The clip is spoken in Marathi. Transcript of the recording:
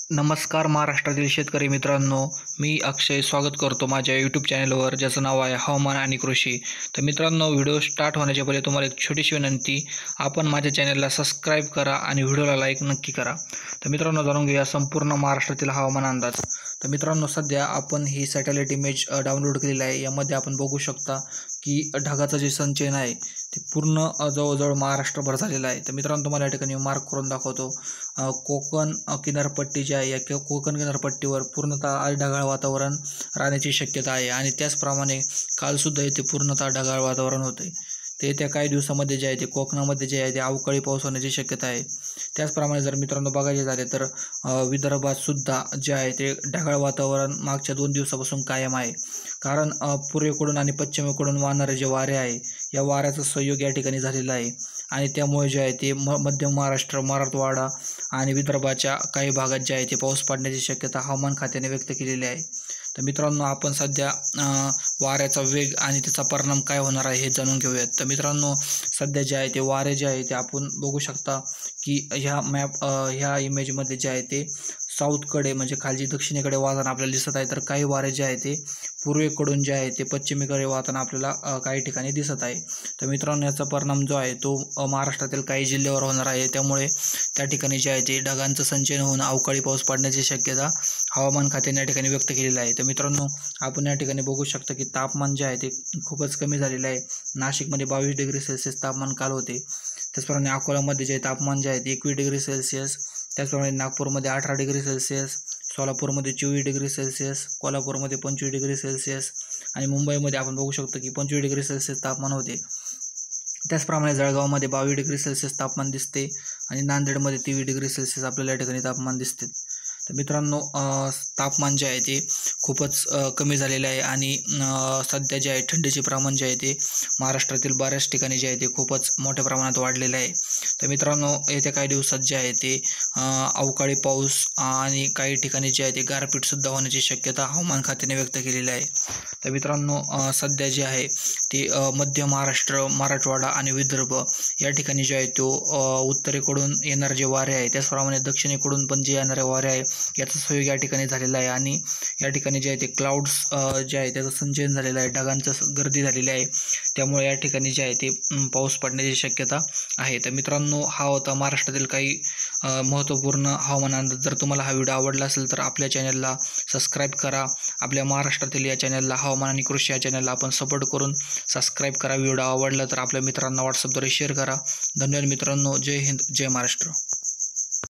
नमस्कार महाराष्ट्रातील शेतकरी मित्रांनो, मी अक्षय स्वागत करतो माझ्या यूट्यूब चॅनलवर, ज्याचं नाव आहे हवामान आणि कृषी. तर मित्रांनो, व्हिडिओ स्टार्ट होण्याच्या पहिले तुम्हाला एक छोटीशी विनंती, आपण माझ्या चॅनलला सबस्क्राईब करा आणि व्हिडिओला लाईक नक्की करा. तर मित्रांनो, जाणून घेऊया संपूर्ण महाराष्ट्रातील हवामान अंदाज. तर मित्रांनो, सध्या आपण ही सॅटेलाइट इमेज डाउनलोड केलेली आहे. यामध्ये आपण बघू शकता की ढगाचं जे संचयन आहे ते पूर्ण जवळजवळ महाराष्ट्रभर झालेलं आहे. तर मित्रांनो, तुम्हाला या ठिकाणी मार्क करून दाखवतो. कोकण किनारपट्टी जी आहे, या कोकण किनारपट्टीवर पूर्णतः आज ढगाळ वातावरण राहण्याची शक्यता आहे आणि त्याचप्रमाणे कालसुद्धा इथे पूर्णतः ढगाळ वातावरण होते. ते येत्या काही दिवसामध्ये जे आहे ते कोकणामध्ये जे आहे ते अवकाळी पाऊस होण्याची शक्यता आहे. त्याचप्रमाणे जर मित्रांनो बघायचे झाले तर विदर्भात सुद्धा जे आहे ते ढगाळ वातावरण मागच्या 2 दिवसापासून कायम आहे. कारण पूर्वेकडून आणि पश्चिमेकडून वाहणारे जे वारे आहे, या वाऱ्याचा संयोग या ठिकाणी झालेला आहे आणि त्यामुळे जे आहे ते मध्य महाराष्ट्र, मराठवाडा आणि विदर्भाच्या काही भागात जे आहे ते पाऊस पडण्याची शक्यता हवामान खात्याने व्यक्त केलेली आहे. तर मित्रांनो, आपण सध्या वाऱ्याचा वेग आणि त्याचा परिणाम काय होणार आहे हे जाणून घेऊयात. तर मित्रांनो, सध्या जे आहे ते वारे जे आहे ते आपण बघू शकता की ह्या इमेजमध्ये जे आहे ते साऊथकडे म्हणजे खालची दक्षिणेकडे वाहताना आपल्याला दिसत आहे. तर काही वारे जे आहे ते पूर्वेकडून जे आहे ते पश्चिमेकडे वाहताना आपल्याला काही ठिकाणी दिसत आहे. तर मित्रांनो, याचा परिणाम जो आहे तो महाराष्ट्रातील काही जिल्ह्यावर होणार आहे. त्यामुळे त्या ठिकाणी जे आहे ते ढगांचं संचयन होऊन अवकाळी पाऊस पडण्याची शक्यता हवामान खात्याने या ठिकाणी व्यक्त केलेली आहे. तर मित्रांनो, आपण या ठिकाणी बघू शकता की तापमान जे आहे ते खूपच कमी झालेलं आहे. नाशिकमध्ये 22 डिग्री सेल्सिअस तापमान काल होते. त्याचप्रमाणे अकोल्यामध्ये जे तापमान जे आहे ते 21 डिग्री सेल्सिअस, त्याचप्रमाणे नागपूरमध्ये 18 डिग्री सेल्सिअस, सोलापूरमध्ये 24 डिग्री सेल्सिअस, कोल्हापूरमध्ये 25 डिग्री सेल्सिअस आणि मुंबईमध्ये आपण बघू शकतो की 25 डिग्री सेल्सिअस तापमान होते. त्याचप्रमाणे जळगावमध्ये 22 डिग्री सेल्सिअस तापमान दिसते आणि नांदेडमध्ये 23 डिग्री सेल्सिअस आपल्याला या ठिकाणी तापमान दिसते. तर मित्रांनो, तापमान जे आहे ते खूपच कमी झालेलं आहे आणि सध्या जे आहे थंडीचे प्रमाण जे आहे ते महाराष्ट्रातील बऱ्याच ठिकाणी जे आहे ते खूपच मोठ्या प्रमाणात वाढलेलं आहे. तर मित्रांनो, येत्या काही दिवसात जे आहे ते अवकाळी पाऊस आणि काही ठिकाणी जे आहे ते गारपीटसुद्धा होण्याची शक्यता हवामान खात्याने व्यक्त केलेली आहे. तर मित्रांनो, सध्या जे आहे ते मध्य महाराष्ट्र, मराठवाडा आणि विदर्भ या ठिकाणी जे आहे तो उत्तरेकडून येणारे जे वारे आहे, त्याचप्रमाणे दक्षिणेकडून पण जे येणारे वारे आहे याचा संयोग या ठिकाणी झालेला आहे आणि या ठिकाणी जे आहे ते क्लाउड्स जे आहे त्याचं संचयन झालेलं आहे, ढगांचं गर्दी झालेली आहे. त्यामुळे या ठिकाणी जे आहे ते पाऊस पडण्याची शक्यता आहे. तर मित्रांनो, हा होता महाराष्ट्रातील काही महत्त्वपूर्ण हवामान अंदाज. जर तुम्हाला हा व्हिडिओ आवडला असेल तर आपल्या चॅनलला सबस्क्राईब करा. आपल्या महाराष्ट्रातील या चॅनलला हवामान आणि कृषी या चॅनलला आपण सपोर्ट करून सबस्क्राईब करा. व्हिडिओ आवडला तर आपल्या मित्रांना व्हॉट्सअपद्वारे शेअर करा. धन्यवाद मित्रांनो. जय हिंद, जय महाराष्ट्र.